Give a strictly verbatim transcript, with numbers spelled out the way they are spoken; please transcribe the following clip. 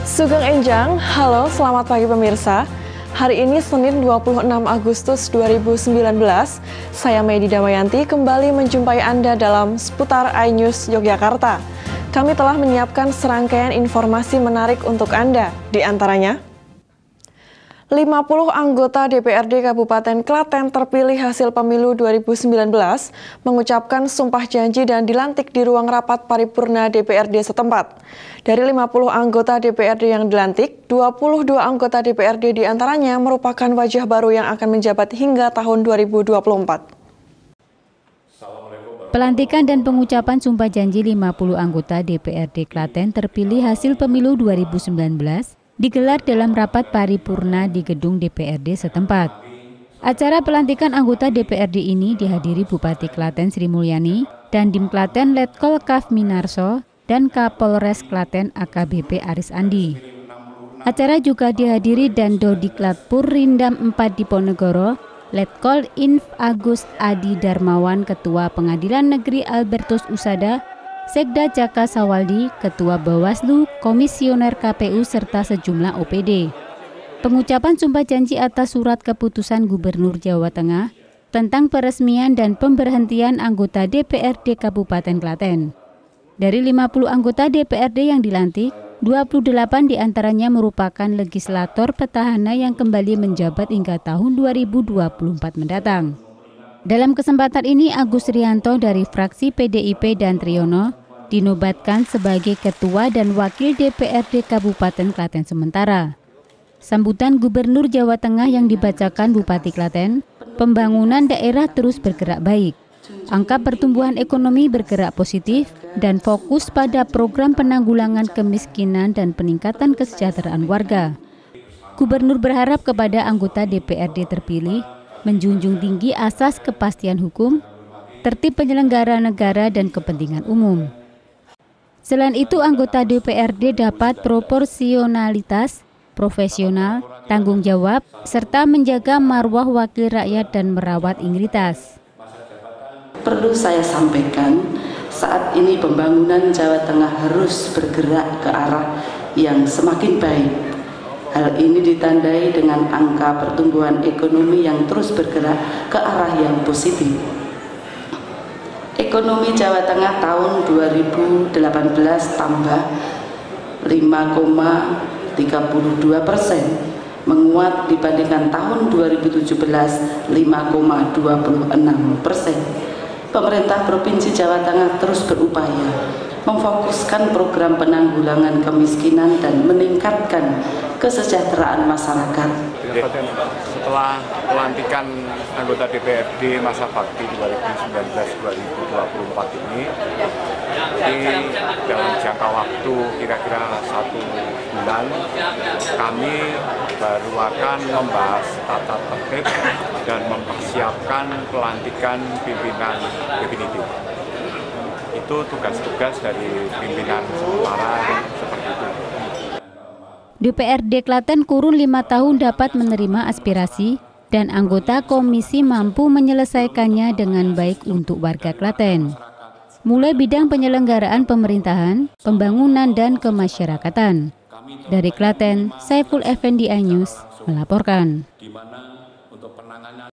Sugeng Enjang, halo selamat pagi pemirsa. Hari ini Senin dua puluh enam Agustus dua ribu sembilan belas, saya Medi Damayanti kembali menjumpai Anda dalam Seputar iNews Yogyakarta. Kami telah menyiapkan serangkaian informasi menarik untuk Anda, di antaranya lima puluh anggota D P R D Kabupaten Klaten terpilih hasil pemilu dua ribu sembilan belas mengucapkan sumpah janji dan dilantik di ruang rapat paripurna D P R D setempat. Dari lima puluh anggota D P R D yang dilantik, dua puluh dua anggota D P R D diantaranya merupakan wajah baru yang akan menjabat hingga tahun dua ribu dua puluh empat. Pelantikan dan pengucapan sumpah janji lima puluh anggota D P R D Klaten terpilih hasil pemilu dua ribu sembilan belas digelar dalam rapat paripurna di gedung D P R D setempat. Acara pelantikan anggota D P R D ini dihadiri Bupati Klaten Sri Mulyani, Dandim Klaten Letkol Kaf Minarso, dan Kapolres Klaten A K B P Aris Andi. Acara juga dihadiri Dandodiklat Purindam empat Diponegoro, Letkol Inf Agus Adi Darmawan, Ketua Pengadilan Negeri Albertus Usada, Sekda Jaka Sawaldi, Ketua Bawaslu, Komisioner K P U, serta sejumlah O P D. Pengucapan sumpah janji atas surat keputusan Gubernur Jawa Tengah tentang peresmian dan pemberhentian anggota D P R D Kabupaten Klaten. Dari lima puluh anggota D P R D yang dilantik, dua puluh delapan diantaranya merupakan legislator petahana yang kembali menjabat hingga tahun dua ribu dua puluh empat mendatang. Dalam kesempatan ini, Agus Rianto dari fraksi P D I P dan Triyono dinobatkan sebagai Ketua dan Wakil D P R D Kabupaten Klaten sementara. Sambutan Gubernur Jawa Tengah yang dibacakan Bupati Klaten, pembangunan daerah terus bergerak baik. Angka pertumbuhan ekonomi bergerak positif dan fokus pada program penanggulangan kemiskinan dan peningkatan kesejahteraan warga. Gubernur berharap kepada anggota D P R D terpilih menjunjung tinggi asas kepastian hukum, tertib penyelenggara negara, dan kepentingan umum. Selain itu, anggota D P R D dapat proporsionalitas, profesional, tanggung jawab, serta menjaga marwah wakil rakyat dan merawat integritas. Perlu saya sampaikan, saat ini pembangunan Jawa Tengah harus bergerak ke arah yang semakin baik. Hal ini ditandai dengan angka pertumbuhan ekonomi yang terus bergerak ke arah yang positif. Ekonomi Jawa Tengah tahun dua ribu delapan belas tambah lima koma tiga puluh dua persen, menguat dibandingkan tahun dua ribu tujuh belas lima koma dua puluh enam persen. Pemerintah Provinsi Jawa Tengah terus berupaya memfokuskan program penanggulangan kemiskinan dan meningkatkan kesejahteraan masyarakat. Setelah pelantikan anggota D P R D masa bakti dua ribu sembilan belas sampai dua ribu dua puluh empat ini, di dalam jangka waktu kira-kira satu bulan, kami baru akan membahas tata tertib dan mempersiapkan pelantikan pimpinan definitif. Itu tugas-tugas dari pimpinan sementara seperti itu. D P R D Klaten kurun lima tahun dapat menerima aspirasi dan anggota komisi mampu menyelesaikannya dengan baik untuk warga Klaten. Mulai bidang penyelenggaraan pemerintahan, pembangunan, dan kemasyarakatan. Dari Klaten, Saiful Effendi iNews melaporkan.